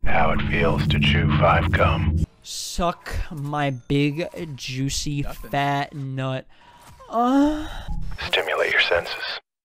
How it feels to chew 5 gum. Suck my big, juicy, fat nut. Stimulate your senses.